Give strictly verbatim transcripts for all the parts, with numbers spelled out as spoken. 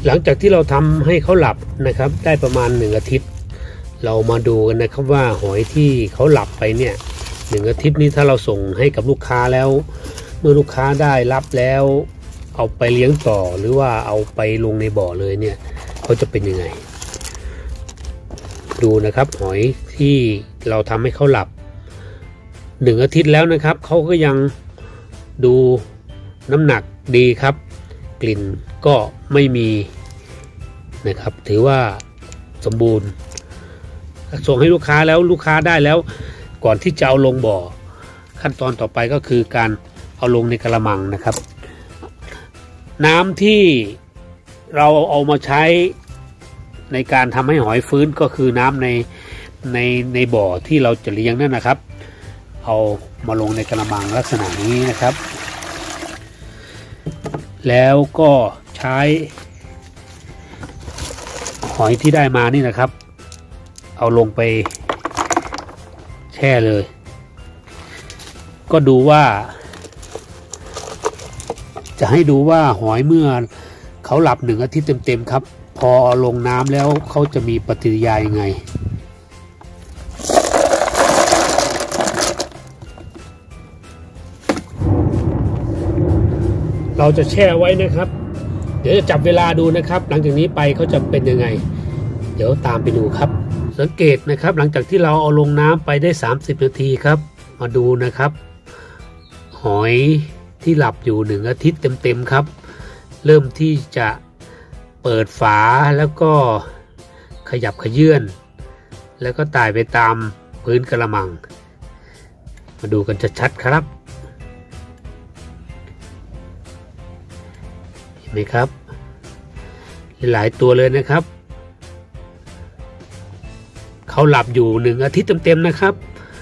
หลังจากที่เราทำให้เขาหลับนะครับได้ประมาณหนึ่งอาทิตย์เรามาดูกันนะครับว่าหอยที่เขาหลับไปเนี่ยหนึ่งอาทิตย์นี้ถ้าเราส่งให้กับลูกค้าแล้วเมื่อลูกค้าได้รับแล้วเอาไปเลี้ยงต่อหรือว่าเอาไปลงในบ่อเลยเนี่ยเขาจะเป็นยังไงดูนะครับหอยที่เราทำให้เขาหลับหนึ่งอาทิตย์แล้วนะครับเขาก็ยังดูน้ำหนักดีครับกลิ่นก็ไม่มีนะครับถือว่าสมบูรณ์ส่งให้ลูกค้าแล้วลูกค้าได้แล้วก่อนที่จะเอาลงบ่อขั้นตอนต่อไปก็คือการเอาลงในกระมังนะครับน้ำที่เราเอามาใช้ในการทำให้หอยฟื้นก็คือน้ำในในในบ่อที่เราจะเลี้ยงนั่นนะครับเอามาลงในกระมังลักษณะนี้นะครับแล้วก็ใช้หอยที่ได้มานี่นะครับเอาลงไปแช่เลยก็ดูว่าจะให้ดูว่าหอยเมื่อเขาหลับหนึ่งอาทิตย์เต็มๆครับพอลงน้ำแล้วเขาจะมีปฏิกิริยายังไงเราจะแช่ไว้นะครับเดี๋ยวจะจับเวลาดูนะครับหลังจากนี้ไปเขาจะเป็นยังไงเดี๋ยวตามไปดูครับสังเกตนะครับหลังจากที่เราเอาลงน้ำไปได้สามสิบนาทีครับมาดูนะครับหอยที่หลับอยู่หนึ่งอาทิตย์เต็มๆครับเริ่มที่จะเปิดฝาแล้วก็ขยับขยื่นแล้วก็ไต่ไปตามพื้นกระมังมาดูกันชัดๆครับเห็นไหมครับหลายตัวเลยนะครับเขาหลับอยู่หนึ่งอาทิตย์เต็มๆนะครับ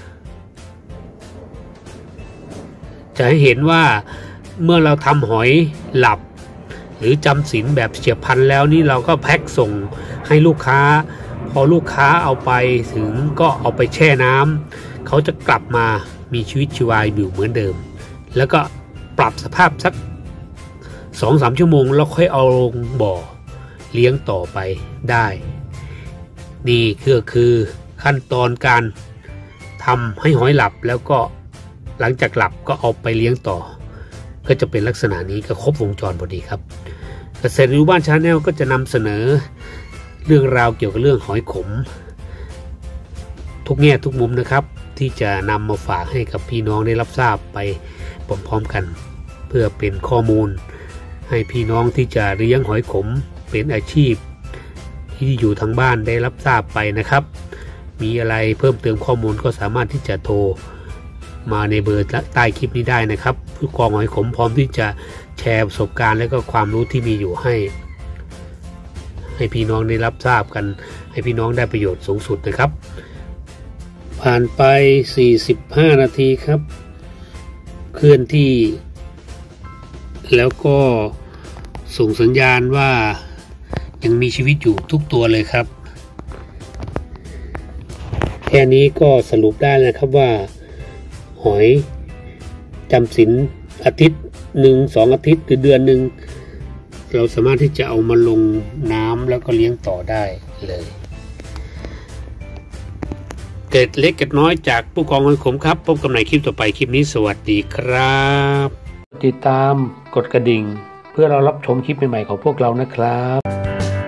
จะให้เห็นว่าเมื่อเราทำหอยหลับหรือจำศีลแบบเฉียบพลันแล้วนี่เราก็แพ็คส่งให้ลูกค้าพอลูกค้าเอาไปถึงก็เอาไปแช่น้ำเขาจะกลับมามีชีวิตชีวาอยู่เหมือนเดิมแล้วก็ปรับสภาพสัก สองถึงสาม ชั่วโมงแล้วค่อยเอาลงบ่อเลี้ยงต่อไปได้นี่คือคือขั้นตอนการทำให้หอยหลับแล้วก็หลังจากหลับก็เอาไปเลี้ยงต่อก็จะเป็นลักษณะนี้ก็ครบวงจรพอดีครับเกษตรอยู่บ้านชาแนลก็จะนำเสนอเรื่องราวเกี่ยวกับเรื่องหอยขมทุกแง่ทุกมุมนะครับที่จะนำมาฝากให้กับพี่น้องได้รับทราบไปพร้อมๆกันเพื่อเป็นข้อมูลให้พี่น้องที่จะเลี้ยงหอยขมเป็นอาชีพที่อยู่ทางบ้านได้รับทราบไปนะครับมีอะไรเพิ่มเติมข้อมูลก็สามารถที่จะโทรมาในเบอร์ใต้คลิปนี้ได้นะครับผู้กองหอยขมพร้อมที่จะแชร์ประสบการณ์และก็ความรู้ที่มีอยู่ให้ให้พี่น้องได้รับทราบกันให้พี่น้องได้ประโยชน์สูงสุดนะครับผ่านไปสี่สิบห้านาทีครับเคลื่อนที่แล้วก็ส่งสัญญาณว่ายังมีชีวิตอยู่ทุกตัวเลยครับแค่นี้ก็สรุปได้เลยครับว่าหอยจำศีลอาทิตย์หนึ่งสองอาทิตย์หรือเดือนหนึ่งเราสามารถที่จะเอามาลงน้ำแล้วก็เลี้ยงต่อได้เลยเกร็ดเล็กเกร็ดน้อยจากผู้กองหอยขมครับพบกันในคลิปต่อไปคลิปนี้สวัสดีครับติดตามกดกระดิ่งเพื่อเรารับชมคลิปใหม่ๆของพวกเรานะครับ